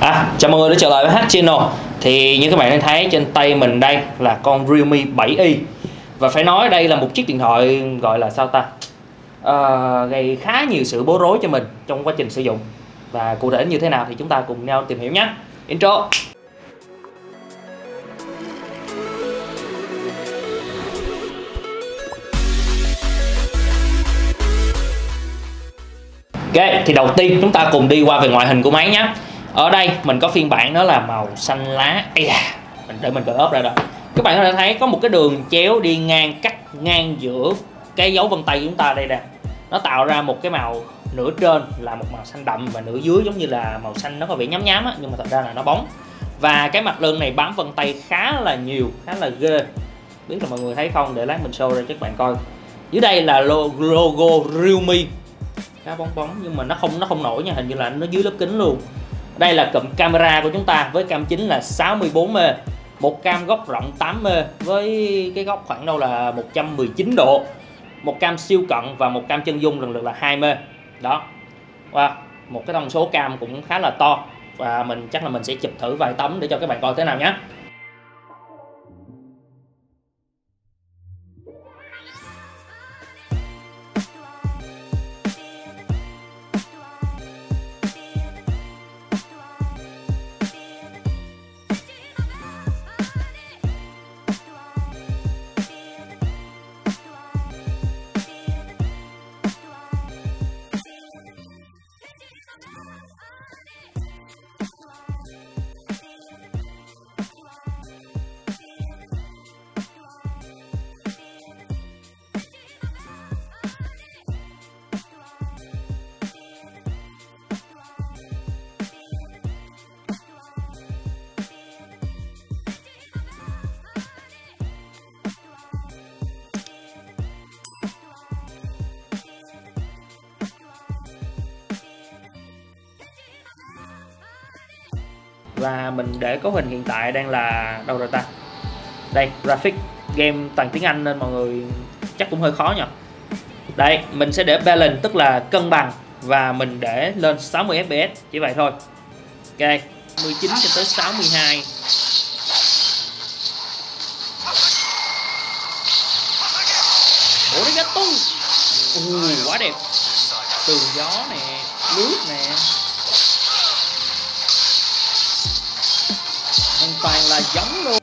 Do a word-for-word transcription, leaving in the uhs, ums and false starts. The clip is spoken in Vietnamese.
À, chào mọi người đã trở lại với H Channel. Thì như các bạn đang thấy trên tay mình đây là con Realme bảy i. Và phải nói đây là một chiếc điện thoại gọi là sao ta à, gây khá nhiều sự bối rối cho mình trong quá trình sử dụng. Và cụ thể như thế nào thì chúng ta cùng nhau tìm hiểu nhé. Intro. Ok, thì đầu tiên chúng ta cùng đi qua về ngoại hình của máy nhé. Ở đây mình có phiên bản đó là màu xanh lá. Ây da, mình để mình gỡ ốp ra đó. Các bạn có thể thấy có một cái đường chéo đi ngang cắt ngang giữa cái dấu vân tay của chúng ta đây nè. Nó tạo ra một cái màu nửa trên là một màu xanh đậm và nửa dưới giống như là màu xanh nó có vẻ nhám nhám á, nhưng mà thật ra là nó bóng. Và cái mặt lưng này bám vân tay khá là nhiều, khá là ghê. Biết là mọi người thấy không, để lát mình show ra cho các bạn coi. Dưới đây là logo Realme. Khá bóng bóng nhưng mà nó không nó không nổi nha, hình như là nó dưới lớp kính luôn. Đây là cụm camera của chúng ta với cam chính là sáu mươi bốn mê, một cam góc rộng tám mê với cái góc khoảng đâu là một trăm mười chín độ, một cam siêu cận và một cam chân dung lần lượt là hai mê. Đó. Wow, một cái thông số cam cũng khá là to và mình chắc là mình sẽ chụp thử vài tấm để cho các bạn coi thế nào nhé. Và mình để cấu hình hiện tại đang là đâu rồi ta? Đây, graphic game toàn tiếng Anh nên mọi người chắc cũng hơi khó nhỉ. Đây, mình sẽ để balance tức là cân bằng và mình để lên sáu mươi F P S, chỉ vậy thôi. Ok, mười chín cho tới sáu mươi hai. Ủa nó gato. Ui, quá đẹp. Tường gió nè, nước nè. Hoàn toàn là giống luôn.